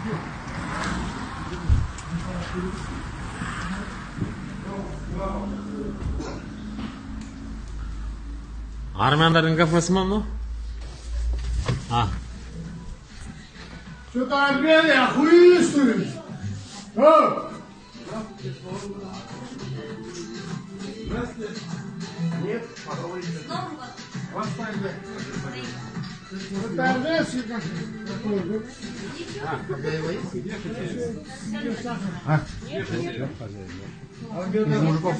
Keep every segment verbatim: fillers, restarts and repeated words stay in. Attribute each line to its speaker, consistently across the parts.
Speaker 1: Армяндардың кафесі ма мынау? А.
Speaker 2: Что-то армяне охуистые. О! Нет, поговорите. Вас пойдет. Это армянский какой-то. А, хозяева есть? А? Из мужиков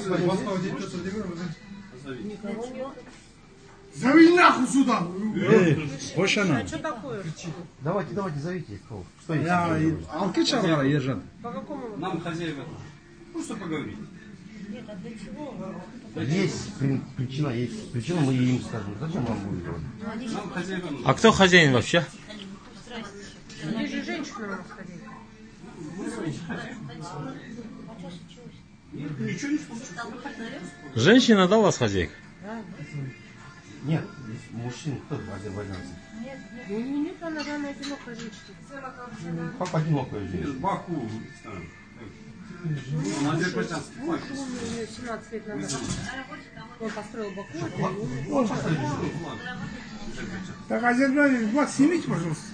Speaker 2: зови нахуй сюда!
Speaker 3: Эй, Ошана.
Speaker 4: Что такое?
Speaker 5: Давайте, давайте, зовите. Что есть?
Speaker 3: Я алки чаргара, Ержан.
Speaker 4: По какому?
Speaker 6: Нам хозяева. Просто поговорить.
Speaker 4: Нет, а для чего?
Speaker 5: Есть при- причина, есть причина, мы им скажем. Зачем вам будет говорить?
Speaker 6: Нам хозяева.
Speaker 1: А кто хозяин вообще?
Speaker 4: Здесь же женщина у нас хозяйка.
Speaker 6: Ничего не случилось.
Speaker 1: Женщина, да, у вас хозяйка?
Speaker 5: Нет, мужчин кто азербайджанцы?
Speaker 4: Нет, нет. У нее нет, она рано одинокая женщина.
Speaker 5: Как одинокая женщина?
Speaker 6: Баку. На азербайджанский флаг.
Speaker 4: Муж умер у нее семнадцать лет назад. Он построил Баку, это и умер.
Speaker 5: Он поставил.
Speaker 2: Так, Азербайджан, вот, снимите, пожалуйста.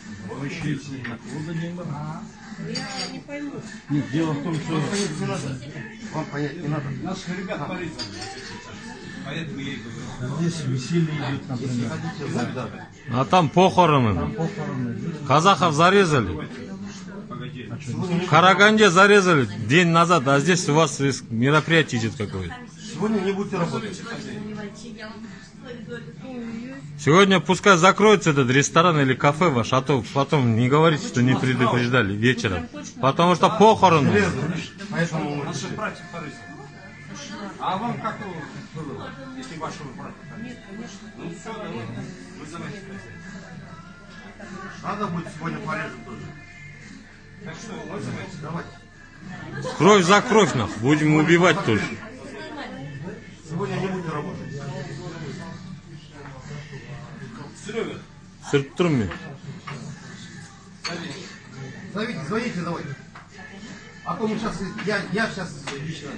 Speaker 4: Я не пойму.
Speaker 5: Нет, дело в том, что вам понять не надо.
Speaker 6: Наших ребят порезали. Поэтому я и говорю.
Speaker 3: Здесь веселье идет, например.
Speaker 5: Хотите знать, да.
Speaker 1: А там похороны. Казахов зарезали. В Караганде зарезали день назад, а здесь у вас мероприятие идет какое-то.
Speaker 5: Сегодня не будете работать.
Speaker 1: Сегодня пускай закроется этот ресторан или кафе ваш, а то потом не говорите, что не предупреждали вечером. Потому что похороны.
Speaker 5: Поэтому
Speaker 6: Наших братьев порезали. А вам как было, если вашего брата?
Speaker 4: Нет, конечно.
Speaker 6: Ну все, давай. Вызывайте хозяина.
Speaker 5: надо будет сегодня порезать тоже.
Speaker 6: Так что, вызывайте.
Speaker 5: Давайте.
Speaker 1: Кровь за кровь, нахуй. Будем убивать только.
Speaker 5: Сегодня не будете работать.
Speaker 6: Серега,
Speaker 1: Сыртурми.
Speaker 5: Зовите, звоните, давайте. А то мы сейчас, я, я сейчас лично.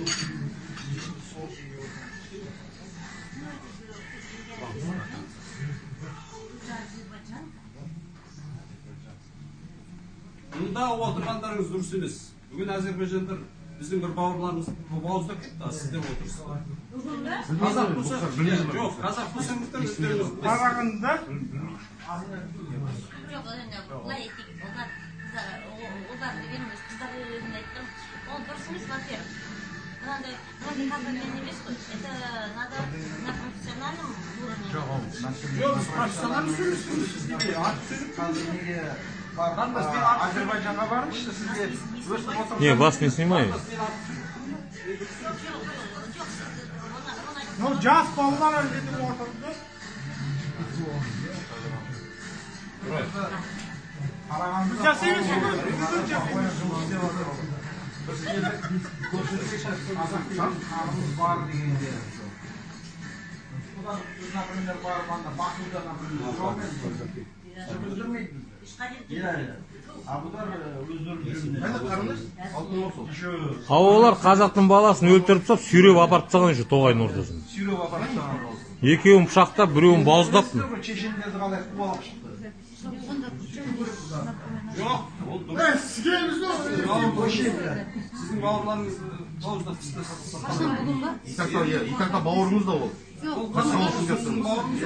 Speaker 6: мұнда отырғандарыңыз дұрыс емес. Бүгін Азербайжандар біздің бір бауырларымыз бауыздап кетті, а сіздер отырсыздар. Қазақ болса, жоқ, қазақ болсаңыздар өздеріңіз білесіздер.
Speaker 2: Қарағандыда
Speaker 6: Жоқ, профессиональный сөйлесіңіз.
Speaker 3: Азербайджанға барыңызшы, сізге өстіп отырып.
Speaker 1: Не, вас не снимаю.
Speaker 2: ну жас балалар жетіп отырды. Біз жасаймыз
Speaker 3: Қағымыз бар дегенде. Бұдан, например, барып анда Бакуда, например, жоқ білдірмейді. А бұдар өздері
Speaker 1: А олар қазақтың баласын өлтіріп тастап, сүйреп апарып тастаған еще тоғайдың ортасына.
Speaker 3: сүйреп апарып тастаған.
Speaker 1: Екеуін пышақтап, біреуін бауыздап.
Speaker 3: Шешендерді қалай қуалап шықты.
Speaker 6: Жоқ, ол дұрыс.
Speaker 2: Сізгеміз
Speaker 6: Сіздің бауырларыңыз бауыздап тастады.
Speaker 5: И тогда, я- и тогда бауырымыз да ол.
Speaker 6: Ол қазақ
Speaker 5: Сіздің бауырыңыз.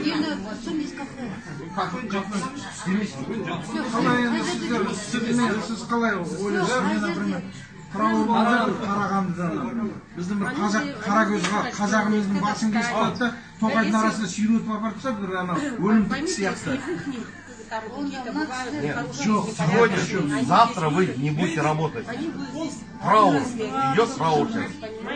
Speaker 3: Қалай енді сіздер, сіздер, сіз қалай ойлайсыз? Мен, например, Қарауылдан, Қарағандыдан, біздің бір қазақ, қарагөз қазағымыздың басын кесіп алды да, тоқайдың арасында сүйретіп апарып тастады, бір ана өлімдік сияқты.
Speaker 5: Жоқ, сегодня, завтра вы не будете работать. Траур. Идет траур сейчас.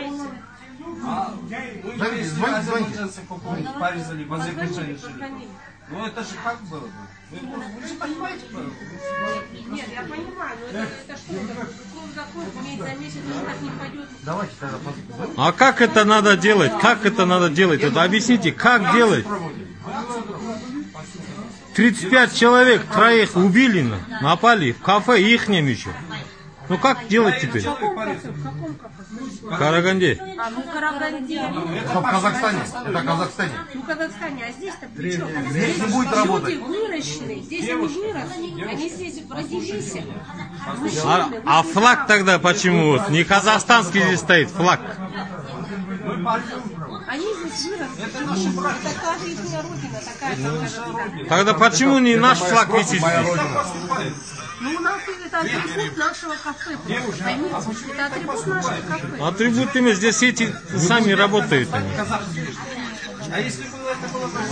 Speaker 6: Звоните,
Speaker 5: звоните, звоните.
Speaker 6: Порезали, в Азербайджане жили. Ну это же как было? Вы, вы же понимаете, что?
Speaker 4: Нет, я понимаю, но это, это что? Это кровь за кровь, месяц за месяц, это так не пойдет.
Speaker 5: Давайте тогда посмотрим.
Speaker 1: А как это надо делать? Как это надо делать? Это объясните, как делать? тридцать пять человек, троих убили, на- напали в кафе, ихнем еще. Ну как делать теперь?
Speaker 4: В каком кафе? В каком кафе?
Speaker 1: В Караганде.
Speaker 4: А, ну в Караганде.
Speaker 5: Это в Казахстане. Это в Казахстане.
Speaker 4: Ну, в Казахстане, а здесь-то при чем?
Speaker 5: Здесь не будет работать.
Speaker 4: Люди выращены, здесь они выросли, они здесь родились.
Speaker 1: А,
Speaker 4: Мужчины,
Speaker 1: а флаг тогда почему? Вот, не казахстанский здесь стоит флаг.
Speaker 4: они здесь выросли. Это тоже их родина, такая как Казахстан.
Speaker 1: Тогда почему не наш флаг висит
Speaker 5: Моя
Speaker 1: здесь?
Speaker 5: родина.
Speaker 4: Ну, у нас это атрибут нашего кафе. Поймите, это атрибут нашего кафе.
Speaker 1: Атрибутами здесь эти сами работают. они.
Speaker 6: А если было это было так?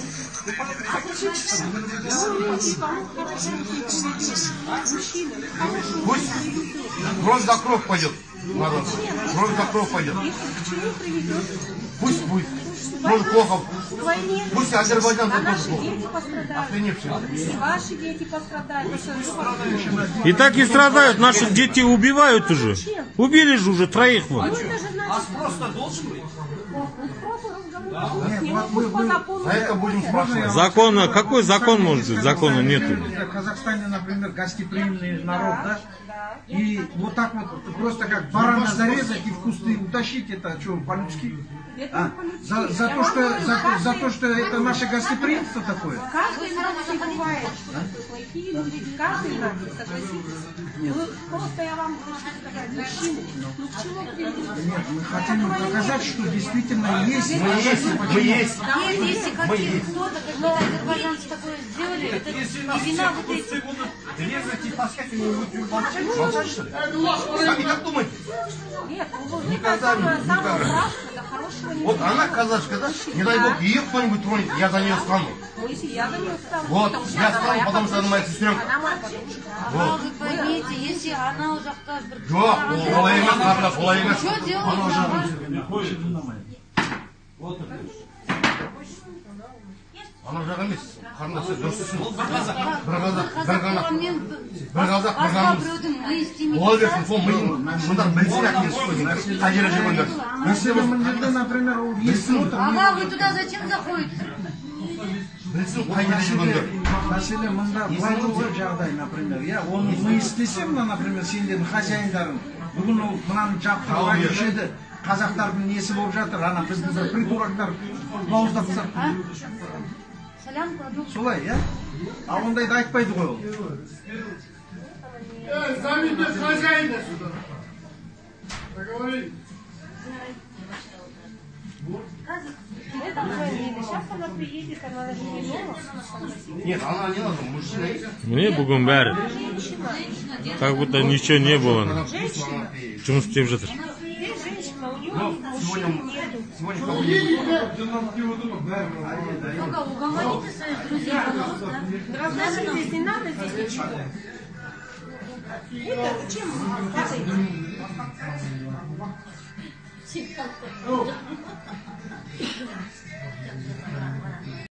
Speaker 5: Пусть кровь за кровь пойдет. Народ. Кровь за кровь пойдет.
Speaker 4: К чему приведет?
Speaker 5: Пусть будет. Тоже плохо.
Speaker 4: К войне.
Speaker 5: Пусть Азербайджан
Speaker 4: А
Speaker 5: тоже
Speaker 4: наши
Speaker 5: плохо.
Speaker 4: дети пострадают.
Speaker 5: Охреневшие.
Speaker 4: И ваши дети пострадают.
Speaker 1: И так и страдают, наши дети убивают уже. Убили же уже троих вот.
Speaker 4: Ну, это же значит,
Speaker 6: Просто должен быть.
Speaker 4: просто разговор.
Speaker 3: Нет,
Speaker 4: Не
Speaker 3: вот вы-
Speaker 4: могут по
Speaker 3: вы-
Speaker 4: закону.
Speaker 5: За это будем спрашивать.
Speaker 1: Закона, какой закон может быть? Закона нету.
Speaker 3: В Казахстане, например, гостеприимный народ, да? И вот так вот просто как барана зарезать и в кусты утащить, это что, по-людски?
Speaker 4: Это
Speaker 3: А,
Speaker 4: не по-людски.
Speaker 3: за, за,
Speaker 4: Я
Speaker 3: то,
Speaker 4: вам
Speaker 3: что,
Speaker 4: говорю,
Speaker 3: за, то- за
Speaker 4: каждый-
Speaker 3: то, что это наше гостеприимство такое?
Speaker 4: Каждый нации бывает, что плохие люди, каждый нации, согласитесь. Вы, просто я вам хочу сказать, мужчины, ну к чему приведет?
Speaker 3: Нет, мы хотим доказать, что действительно есть.
Speaker 5: Мы есть. Мы есть.
Speaker 7: Нет, если как кто-то, какие-то азербайджанцы такое сделали, это
Speaker 6: Если
Speaker 7: не
Speaker 6: нас
Speaker 7: вина
Speaker 6: всех
Speaker 7: вот
Speaker 6: тут все
Speaker 7: этих.
Speaker 6: будут резать и таскать, они будут молчать.
Speaker 5: Молчать, что ли? Сами как думаете?
Speaker 4: Нет, ну вы
Speaker 5: Никогда
Speaker 4: самое,
Speaker 5: не-
Speaker 4: самое
Speaker 5: никогда.
Speaker 4: страшное, до хорошего не
Speaker 5: Вот
Speaker 4: будет.
Speaker 5: она казашка, да? Не дай бог, ее кто-нибудь тронет, я за нее стану.
Speaker 4: Ну, если я за нее стану,
Speaker 5: Вот,
Speaker 4: потому что
Speaker 5: я
Speaker 4: она
Speaker 5: стану,
Speaker 4: моя
Speaker 5: потому что она моя
Speaker 4: подружка.
Speaker 5: сестренка.
Speaker 4: Она моя подружка.
Speaker 7: А вы поймите, если она уже bir
Speaker 5: Жоқ, олай емес, қарындас, олай емес.
Speaker 7: Что делать?
Speaker 5: Ана жақ емес, қарындас, дұрыс түсін. Бір қазақ, бір
Speaker 7: Қазақ
Speaker 5: ғана.
Speaker 7: болғанмен
Speaker 5: Бір қазақ, бір
Speaker 7: басқа
Speaker 5: ғанамыз.
Speaker 7: біреудің миы істемейді.
Speaker 5: Бола берсін, сол миын, мұндар білсін әкеліс, қай жерге жүргендер.
Speaker 3: Мәселе мына жерде, например, ол естіп отыр.
Speaker 7: Ага, вы туда зачем заходите?
Speaker 5: Білсін, қай жерге жүргендер.
Speaker 3: Мәселе мында былай болған жағдай, например, иә, оны мы істесе, мына, например, сендердің хозяиндарың, бүгін ол мынаны жаптырып айтушы еді, қазақтардың несі болып жатыр, ана біздің бір придурактар бауыздап тастап.
Speaker 7: Салям кладу.
Speaker 3: Солай, иә? А ондайды айтпайды ғой ол.
Speaker 2: Зовите хозяина сюда. Договорились.
Speaker 4: Это уже не сейчас она приедет, она же не дома.
Speaker 5: Нет, она не надо, мужчина есть.
Speaker 1: Мне бүгін бәрі. Как будто ничего не было.
Speaker 4: Женщина,
Speaker 1: Жұмыс істеп жатыр.
Speaker 4: есть женщина, у нее
Speaker 5: Сегодня,
Speaker 4: мужчин нету.
Speaker 5: сегодня кого-нибудь.
Speaker 7: Только уговорите своих друзей, пожалуйста.
Speaker 4: Разложите, здесь не надо, здесь ничего. Это чем вы падаете?